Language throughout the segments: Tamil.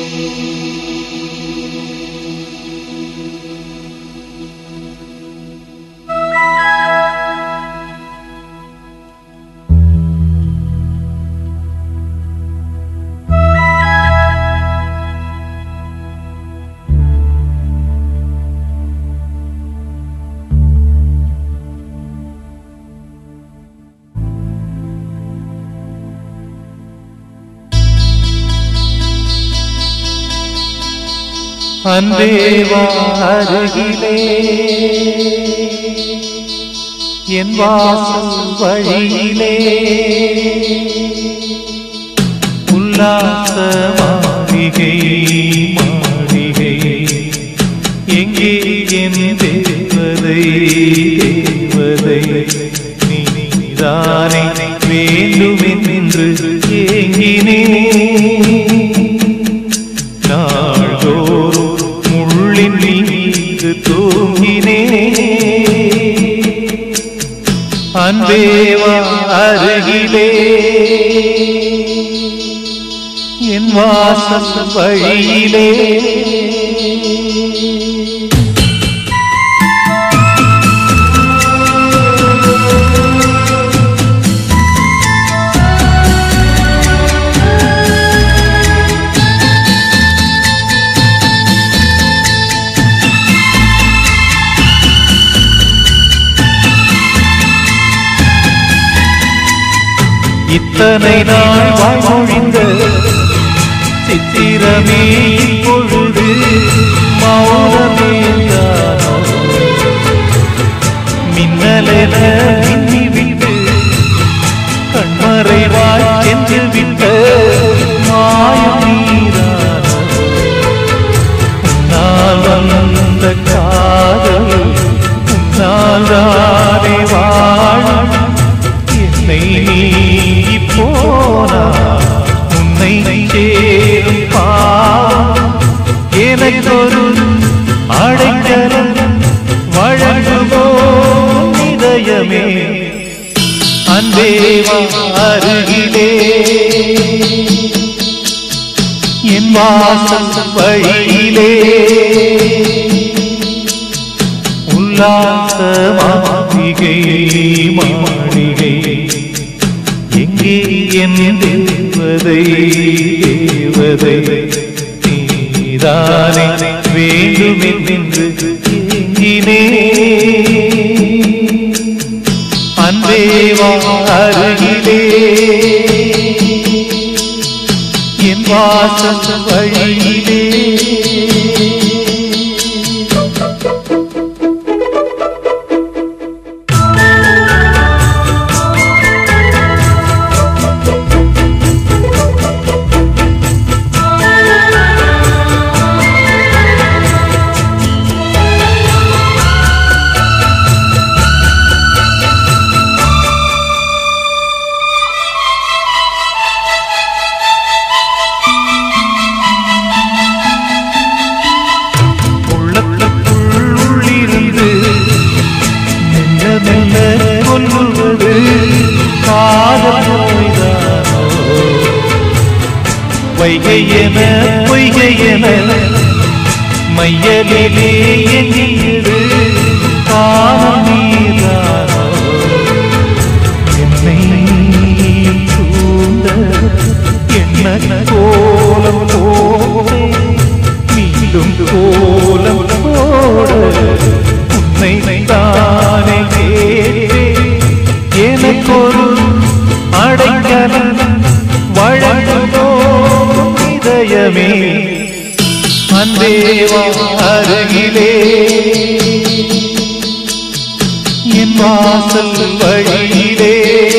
அன்பே வா அருகிலே என் வாசல் வழியிலே உல்லாச மாளிகை மாளிகை எங்கே என் தேவதை தேவதை நீதானே வேண்டுமென்று ஏங்கினேன் அன்பே வா அருகிலே என் வாசல் வழியிலே இத்தனை நாள் வாழ்ந்த சித்திரமே இப்பொழுது மௌனமே மின்னலென மின்னிவிட்டு கண்மறைவாய் சென்று விட்ட மாயம் நீரானோ உன்னால் வந்த காதல் உன்னால் தானே வாழும் என்னை போனா உன்னை சேரும் பாவம் எனக்கொரு அடைக்கலம் வழங்குமோ இதயமே அன்பே வா அருகிலே என் வாசல் வழியிலே உல்லாச மாளிகை மாளிகை எங்கே என் தேவதை தேவதை நீதானே வேண்டுமென்று ஏங்கினேன் அன்பே வா அருகிலே என் வாசல் வழியிலே வைகையென பொய்கையென மையலிலே எண்ணியது காலம் நீதானோ என்னை சூழ்ந்த என்ன கோலம் போலே மீண்டும் கோலம் போட உன்னை தானே கேட்டே எனக்கொரு அடைக்கலம் வழங்குமோ இதயமே அன்பே வா அருகிலே என் வாசல் வழியிலே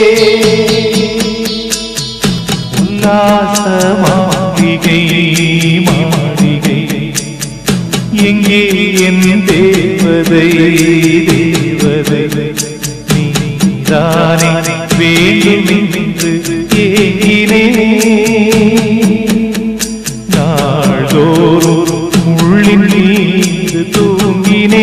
உல்லாச மாளிகை மாளிகை எங்கே என் தேவதை தேவதை நீதானே வேண்டுமென்று நாள்தோறும் உள்ளின் மீது தூங்கினே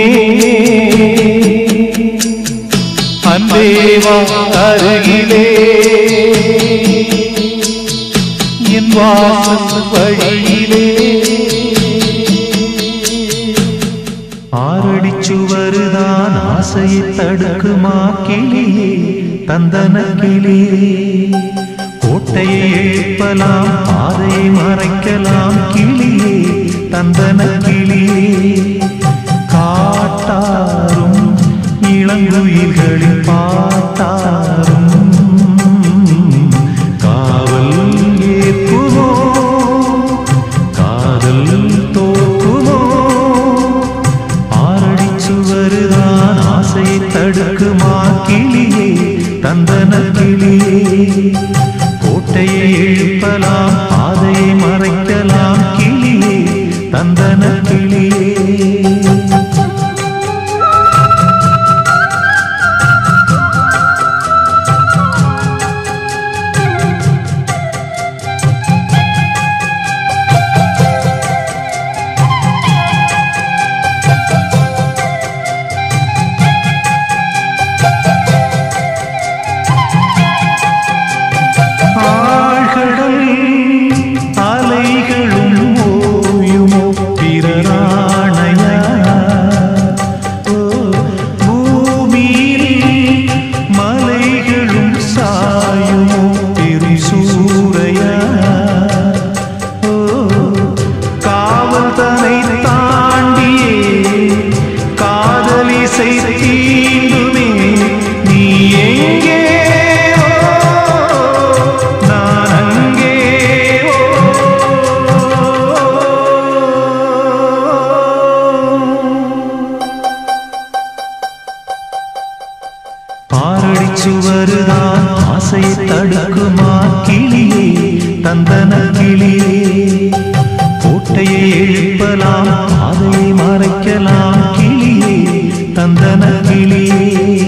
அன்பே வா அருகிலே என் வாசல் வழியிலே ஆரடிச்சு வருதான் ஆசையை தடுக்குமா கிளியே தந்தன கிளியே கோட்டையை எழுப்பலாம் பாதையை மறைக்கலாம் கிளியே தந்தன கிளியே காட்டாரும் இளங்குயில்களில் பாட்டாரும் காவல் ஏற்குமோ காதல் தோக்குமோ ஆரடிச்சு வருதான் ஆசையை தடுக்குமா கிளியே தந்தன கிளியே கோட்டையை எழுப்பலாம் பாதையை மறைக்கலாம் கிளியே தந்தன கிளியே ஆரடிச்சு வருதான் ஆசை தடுக்குமா கிளியே தந்தன கிளியே கோட்டையை எழுப்பலாம் பாதையை மறைக்கலாம் கிளியே தந்தன கிளியே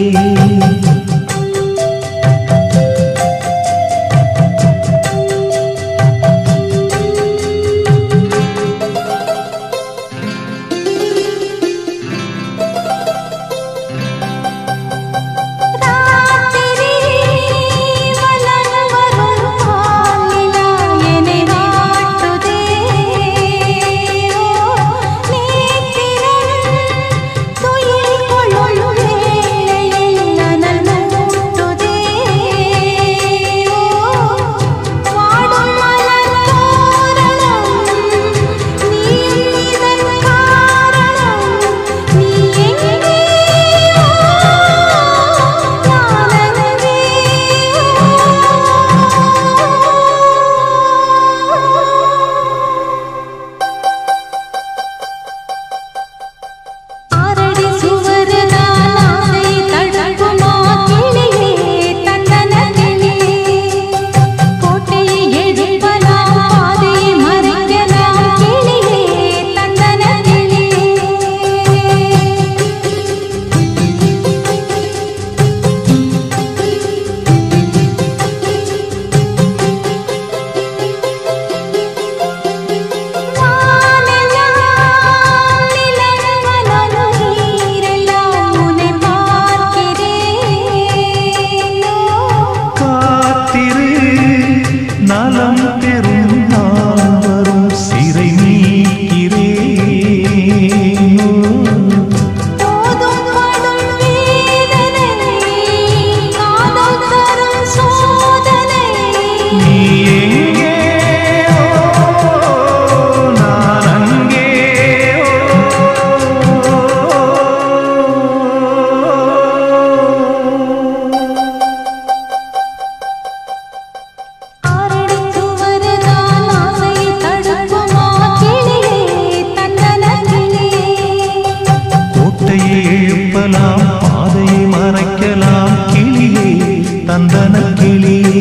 பாதையை மறைக்கலாம் கிளியே தந்தன கிளியே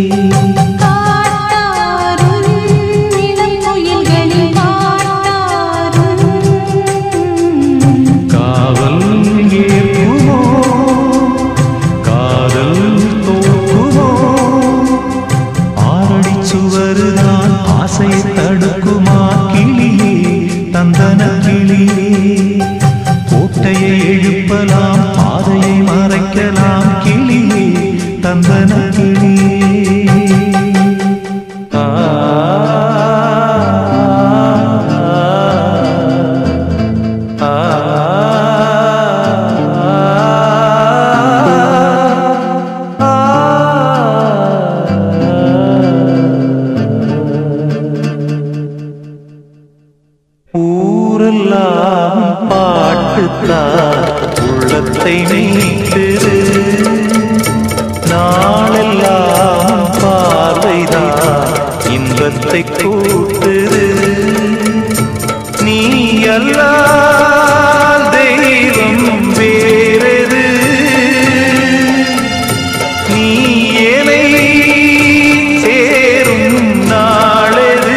காவல் ஏற்குமோ காதல் தோக்குமோ ஆரடிச்சு வருதான் ஆசை தடுக்குமா கிளியே தந்தன கிளியே கோட்டையை எழுப்பலாம் பாதையை மறைக்கலாம் கிளியே தந்தன கிளியே உள்ளத்தை மீட்டுது. நாளெல்லாம் பார்வைதான் இன்பத்தை கூட்டுது. நீ அல்லால் தெய்வம் வேறது, நீ என்னை சேரும் நாளது.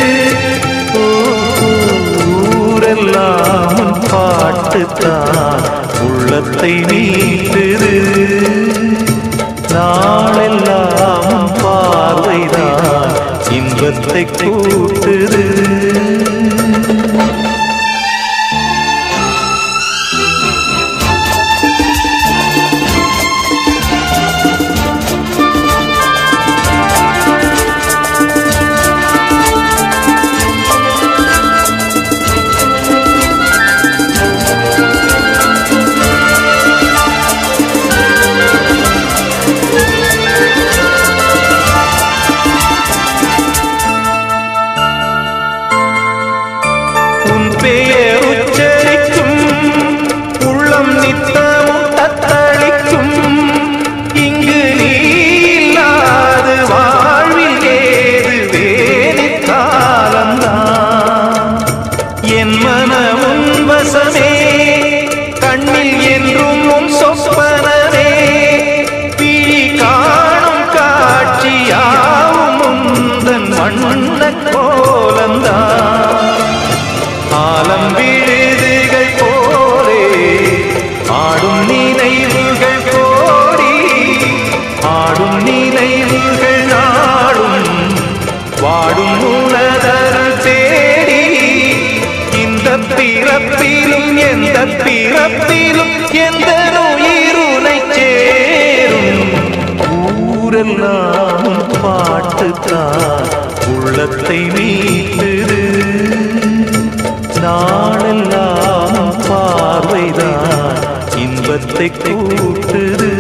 ஊரெல்லாம் பாட்டுத்தான் உள்ளத்தை மீட்டுது. நாளெல்லாம் பார்வைதான் இன்பத்தை கூட்டுது. பெயர் உச்சரிக்கும் உள்ளம் நித்தமும் தத்தளிக்கும். இங்கு நீ இல்லாது வாழ்வில் ஏது வேறு காலம்தான். என் மனமும் வசமே, கண்ணில் என்றும் உன் சொப்பனமே. பிழி காணும் காட்சியாவும் உந்தன் வண்ண கோலம்தான். ஆலம் விழுதுகள் போலே ஆடும் நினைவுகள் கோடி, ஆடும் நினைவுகள் நாடும் வாடும் உலதருள் தேடி. இந்த பிறப்பிலும் எந்த பிறப்பிலும் எந்த உயிருனை சேரும். ஊரெல்லாம் பாட்டுத்தான் உள்ளத்தை மீட்டுது. நாளெல்லாம் பார்வைதான் இன்பத்தை கூட்டுது.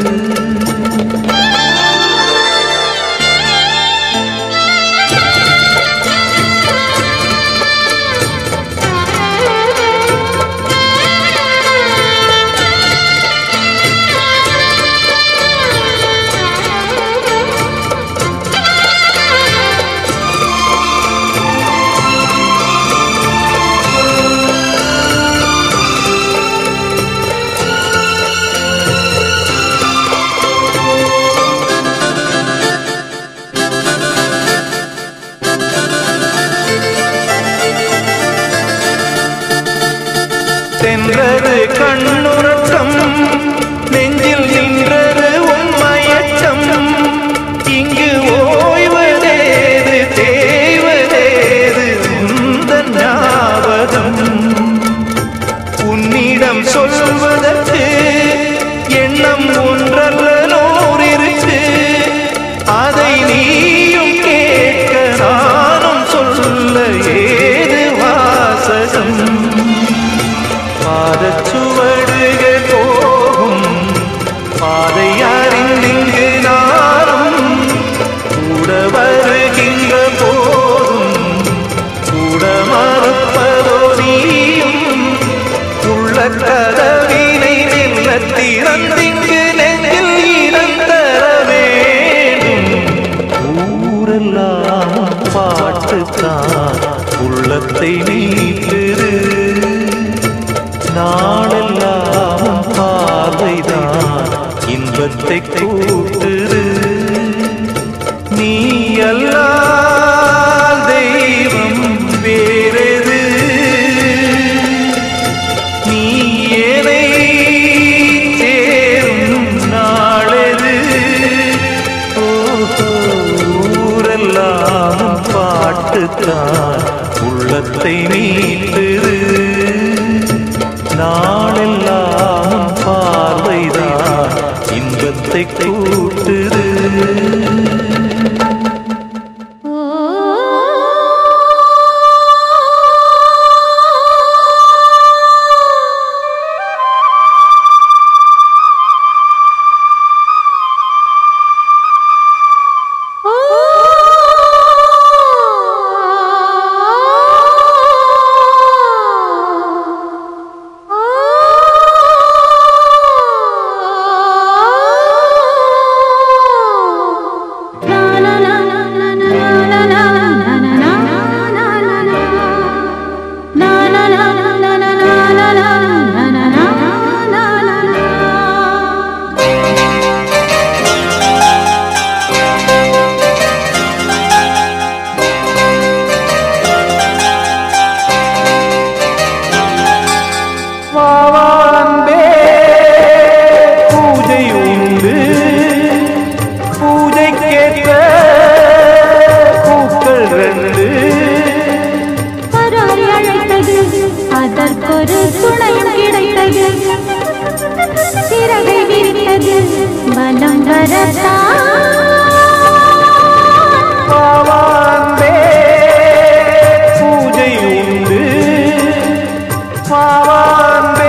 சென்றது கண்ணுறக்கம், நெஞ்சில் நின்றது உண்மையச்சம். இங்கு ஓய்வதேது தேய்வதேது உந்தன் ஞாபகம். உன்னிடம் சொல்வதற்கு எண்ணம் ஒன்றல்ல நூறிருக்கு. அதை நீயும் கேட்க நானும் சொல்ல ஏது வாசகம். பாதச்சுவடுகள் போகும் பாதை அறிந்திங்கு நானும் கூட வருகின்ற போதும் கூட மறப்பதோ நீயும். உள்ள கதவினை மெல்ல திறந்திங்கு நெஞ்சில் இடம் தர வேண்டும். ஊரெல்லாம் பாட்டுத்தான் உள்ளத்தை மீட்டுது. நாளெல்லாம் பார்வைதான் இன்பத்தை கூட்டுது. நீ அல்லால் தெய்வம் வேறது, நீ என்னை சேரும் நாளது. ஊரெல்லாம் பாட்டுத்தான் உள்ளத்தை மீட்டுது. நாளெல்லாம் பார்வைதான் இன்பத்தை கூட்டுது. வலம் வரத்தான் பாவாந்தே பூஜை உண்டு பாவாந்தே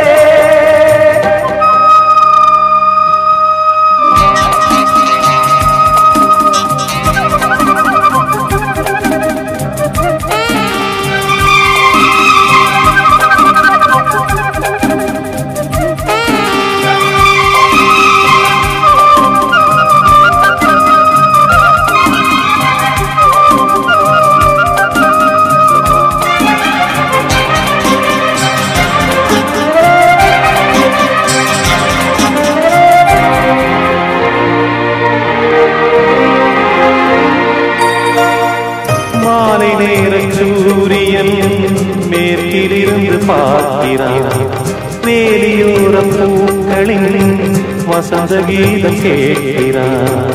மாலை நேர சூரியன் மேற்கிலிருந்து பார்க்கிறான் வேலியோர பூக்களின் வசந்த கீதம் கேட்கிறான்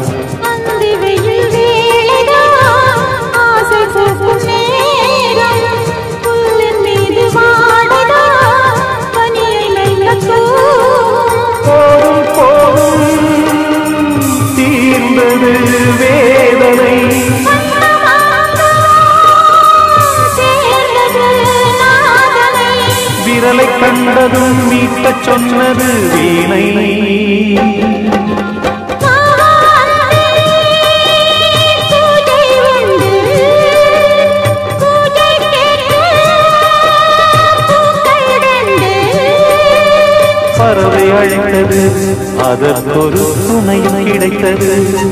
தீர்ந்தது வேதனை விரலை கண்டதும் மீட்கச் சொன்னது வீணை பறவை அழைத்தது அதற்கொரு துணையும் கிடைத்தது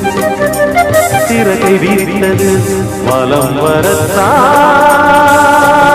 சிறகை விரித்தது வலம் வரத்தான்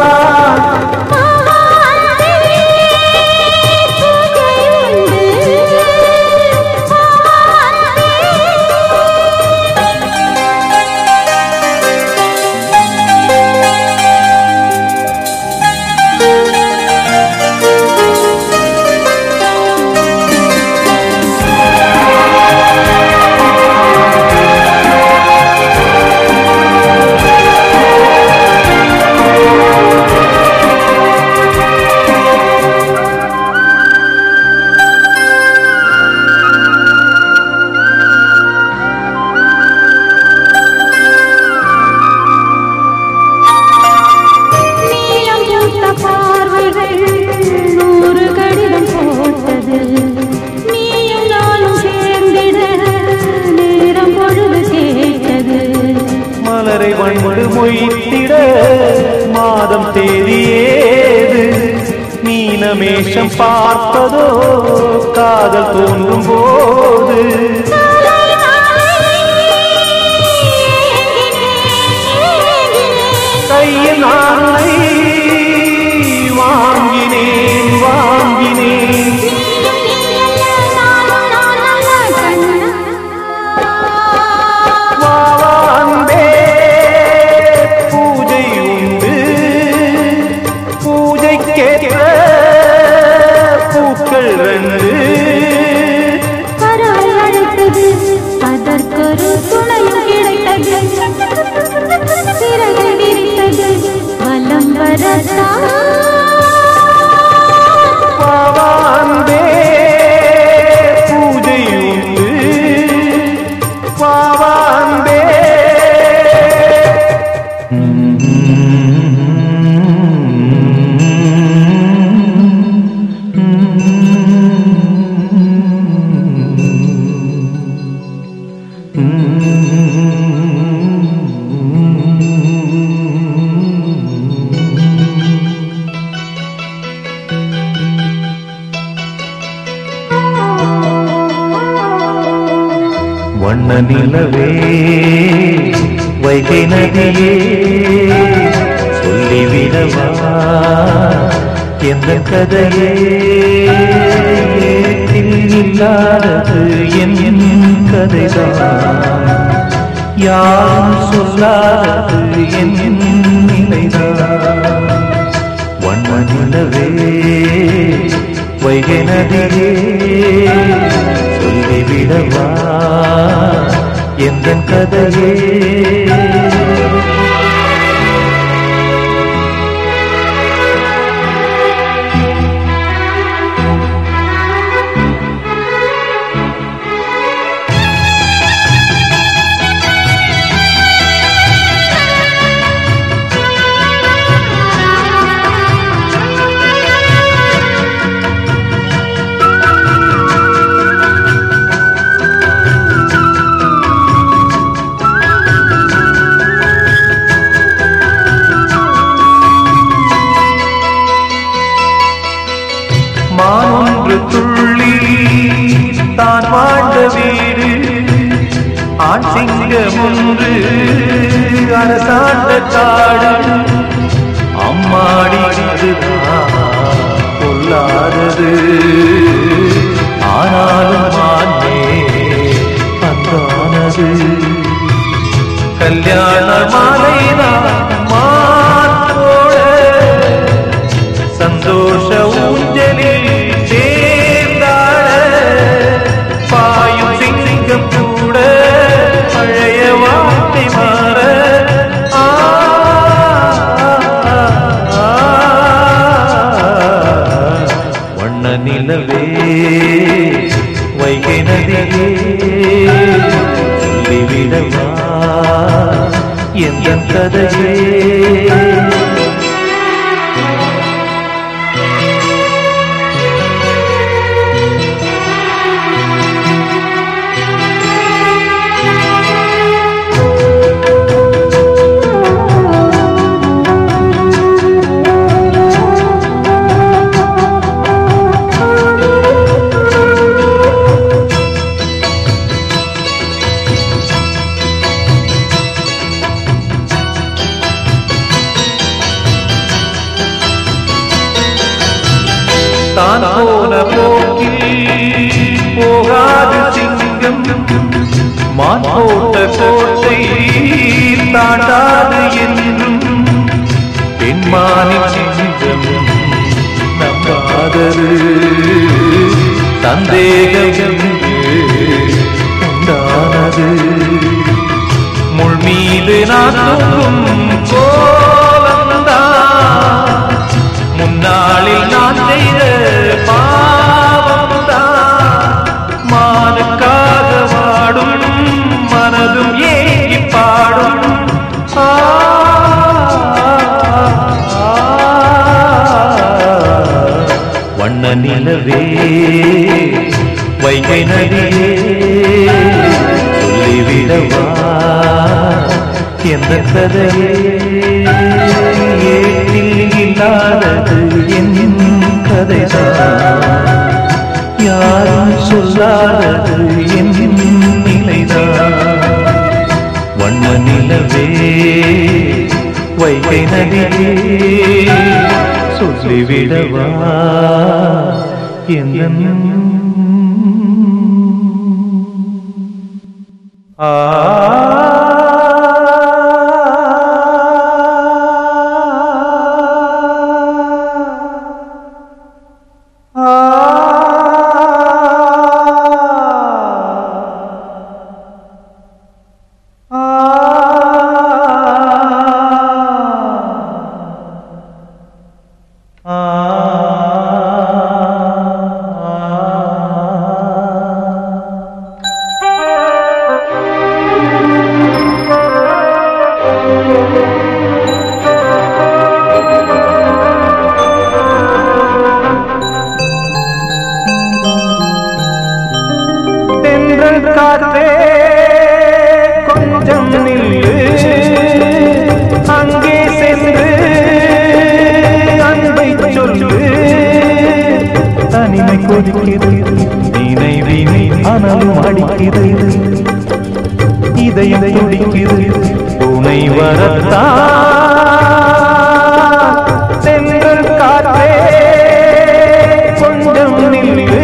மலரை வண்டு மொய்த்திட மாதம் தேதியேது மீனமேஷம் பார்ப்பதோ காதல் தோன்றும் போது கையில் ஆணை வாங்கினேன் வாங்கினேன் பூக்கள் ரெண்டு பறவை அழைத்தது அதற்கொரு துணையும் கிடைத்தது சிறகை விரித்தது வலம் வரத்தான் பாவாந்தே பூஜை உண்டு பாவாந்தே வண்ண நிலவே வைகை நதியே சொல்லிவிடவா எந்த கதையே இல்லாதது என் கதைதான் யாரும் சொல்லாதது என் நிலைதான் வண்ண நிலவே வைகை நதியே சொல்லிவிடவா எந்த கதையே ஆண் சிங்கம் ஒன்று அரசாண்ட காடு அம்மாடி அதுதான் கொல்லாதது ஆனாலும் மானே அந்தானது கல்யாண மாலைதான் மாற்றோட சந்தோஷ ஊஞ்சலில் சேர்ந்தாட பாயும் சிங்கம் கூட பழைய வார்த்தை மாற வண்ண நிலவே வைகை நதியே சொல்லிவிடவா எந்த கதையே தான் போன போக்கில் போகாது சிங்கம் மான் போட்ட கோட்டை தாண்டாது என்றும் பெண்மானின் சிங்கம் நம்பாதது சந்தேகம் உண்டானது முள் மீது நாட்டும் கோலம்தான் முன்னாளில் நான் செய்த பாவம்தான் மானுக்காக வாடும் மனதும் ஏங்கி பாடும் வண்ண நிலவே வைகை நதியே சொல்லிவிடவா எந்த கதையே ஏட்டில் இல்லாதது என் கதைதான் யாரும் சொல்லாதது என் நிலைதான் வண்ண நிலவே வைகை நதியே சொல்லிவிடவா எந்த காற்றே கொஞ்சம் நில்லு அங்கே சென்று அன்பை சொல்லு தனிமை கொதிக்கிறது நினைவினை அனலும் அடிக்கிறது இதயம் துடிக்கிறது துணை வரத்தான் சென்றல் காற்றே கொஞ்சம் நில்லு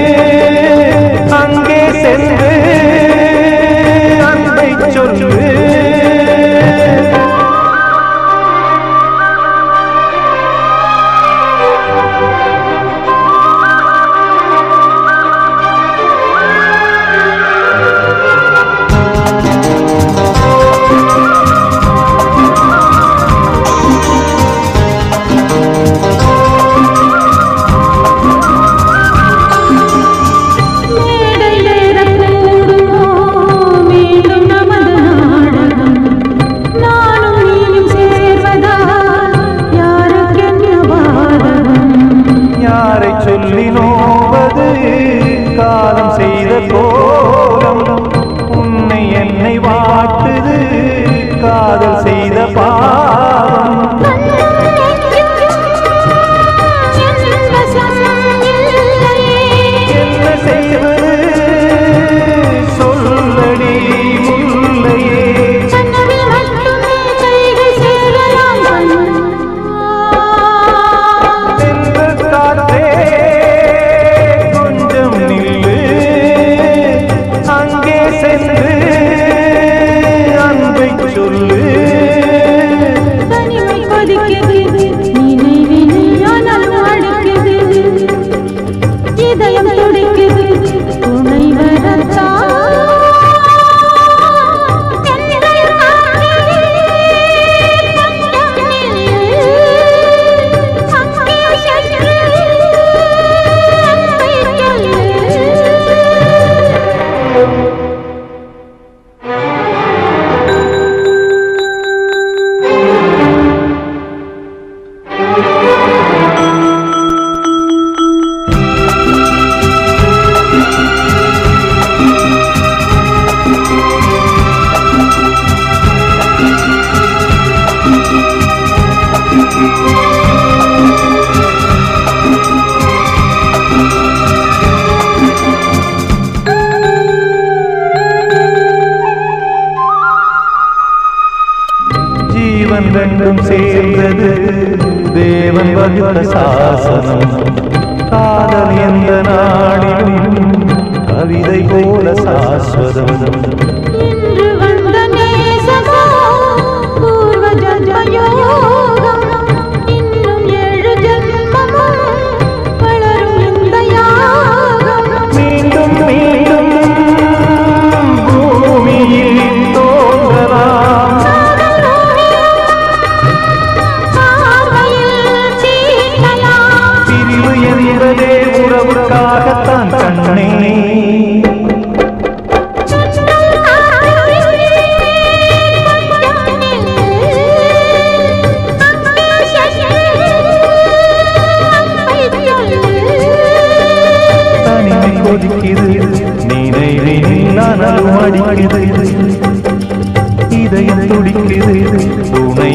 அங்கே சென்று அன்பை சொல்லு காலம் செய்த கோலம் உன்னை என்னை வாட்டுது காதல் செய்த பாவம் என்ன செய்வது சொல்லடி இரண்டும் சேர்ந்தது தேவன் வகுத்த சாசனம். காதல் எந்த நாடிலும் கவிதை போல சாஸ்வதம். இன்று வந்த நேசமோ பூர்வ ஜன்ம யோகம். இன்னும் 7 ஜன்மமும் வளரும் இந்த யாகம். மீண்டும் மீண்டும் பூமியில் தோன்றலாம். பார்வையில் சீட்டலாம். பிரிவு என்பதே உறவுக்காகத்தான் கண்ணே. தனிமை கொதிக்குது நினைவில் நனலும் அடிக்குது. இதயம் துடிக்குது துணை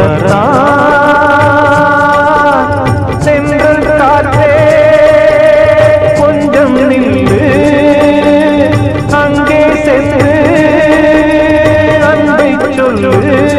வரத்தான். சென்றல் காற்றே கொஞ்சம் நின்று அங்கே சென்று அன்பை சொல்லு.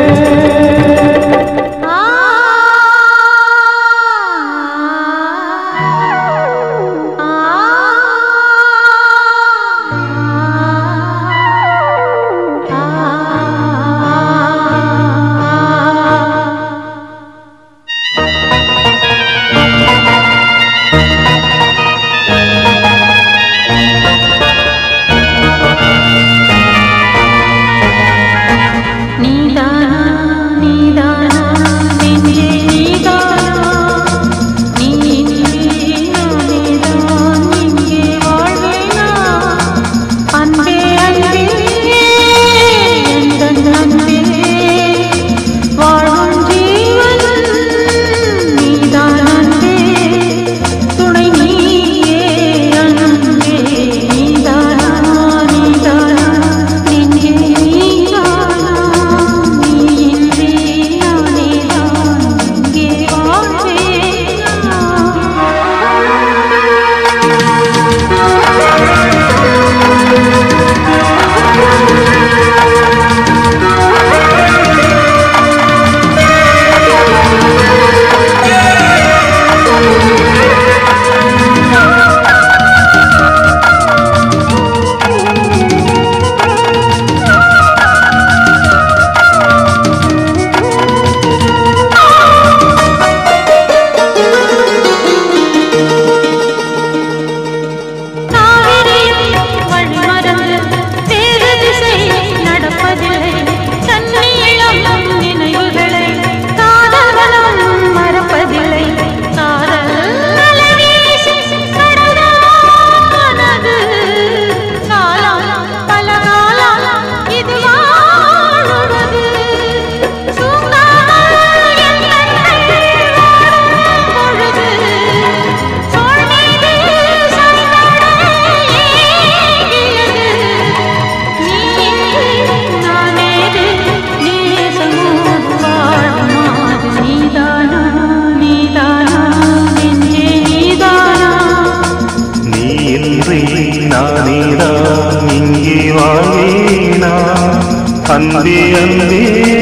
அன்பே அன்பே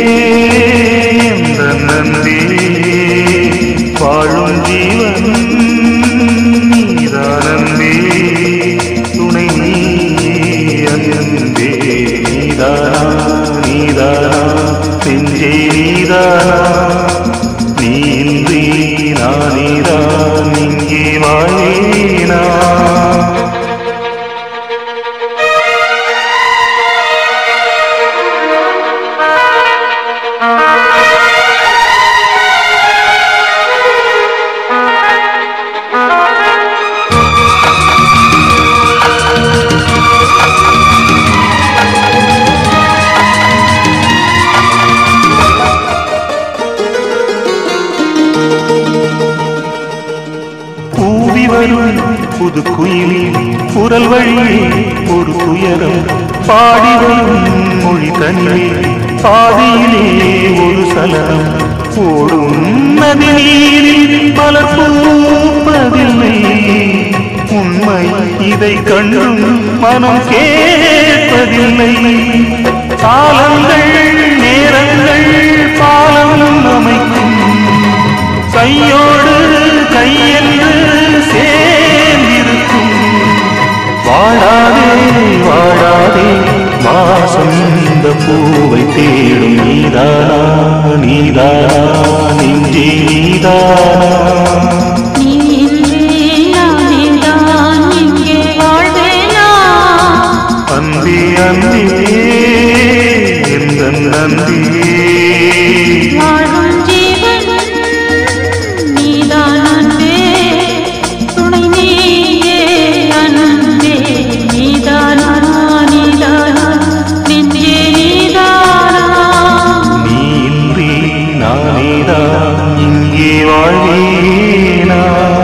எந்த நன்பே வாழும் ஜீவன் நீதானந்தே துணை அன்பே நீதானா நீதானா நெஞ்சே நீதானா நீ இன்றி நானேதான் இங்கே வாழேனா. புது குயிலில் குரல் வழியே ஒரு துயரம் பாடி வரும் மொழி தனிலே பாதியிலே ஒரு சலனம் ஓடும் நதி நீரில் மலர் பூப்பதில்லை. உண்மை இதை கண்டும் மனம் கேட்பதில்லை. காலங்கள் நேரங்கள் பாலம் அமைக்கும் கையோடு கையென்று சேர்ந்திருக்கும் வாழாதே வாழாதே வாசம் இந்த பூவை தேடும் நீதானா நீதானா நெஞ்சே நீதானா அன்பே அன்பே எந்த நன்றி வாழும் ஜீவன் நீதான் அன்பே துணை நீயே அன்பே நீதானா நீதானா நெஞ்சே நீதானா நீ இன்றி நானேதான் இங்கே வாழ்வேனா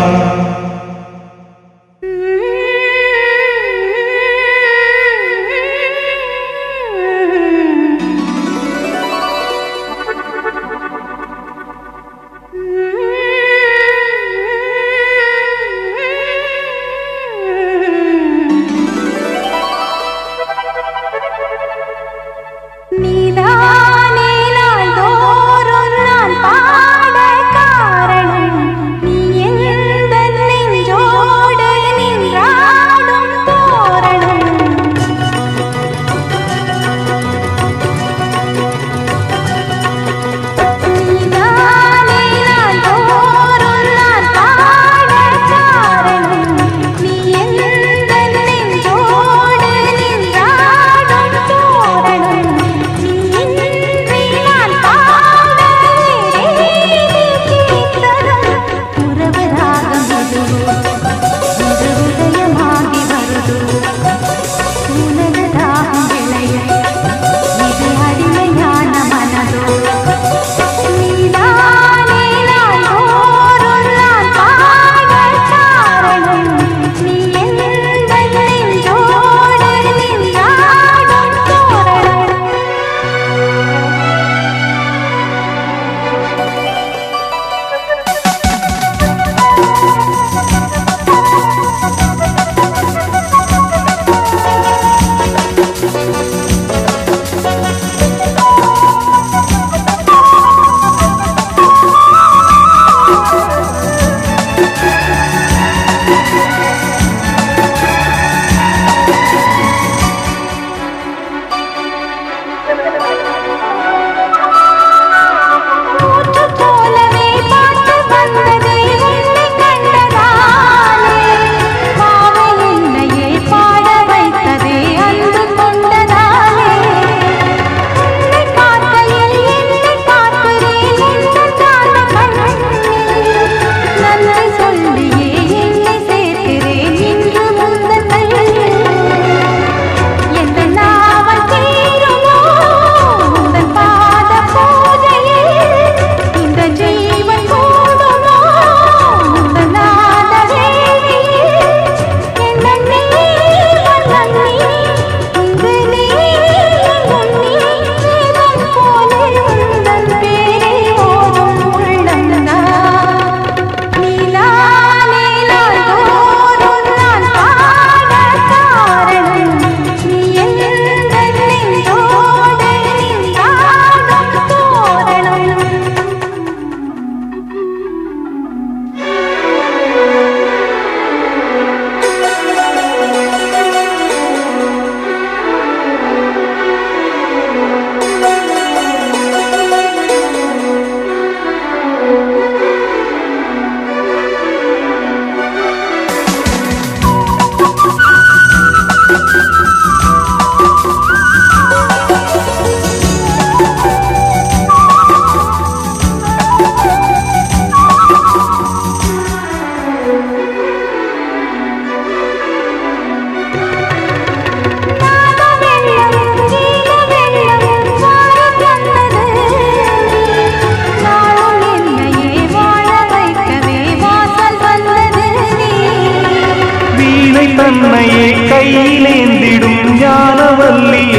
தன்னையே கையிலேந்திடும் ஞானவல்லியே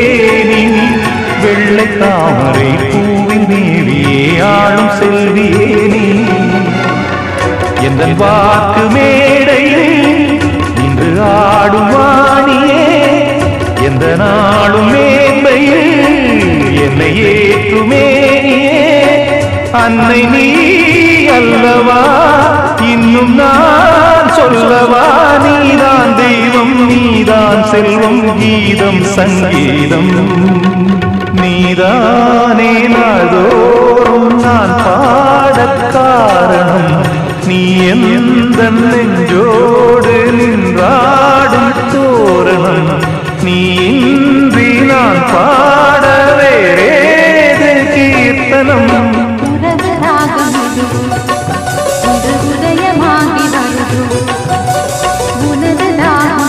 நீ வெள்ளை தாமரை பூவின் மேவியே ஆளும் செல்வியே நீ எந்த வாக்கு மேடையில் இன்று ஆடும் வாணியே எந்த நாளும் மேன்மையில் என்னை ஏற்றுமே அன்னை நீ அல்லவா இன்னும் நான் சொல்லவா நீதான் தெய்வம் நீதான் செல்வம் கீதம் சங்கீதம் நீதானே நாள்தோறும் நான் பாடக் காரணம் நீ எந்த நெஞ்சோடு நின்றாடும் தோரணம் நீ இன்றி நான் பாட வேறேது கீர்த்தனம்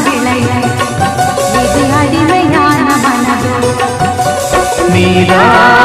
நீதான்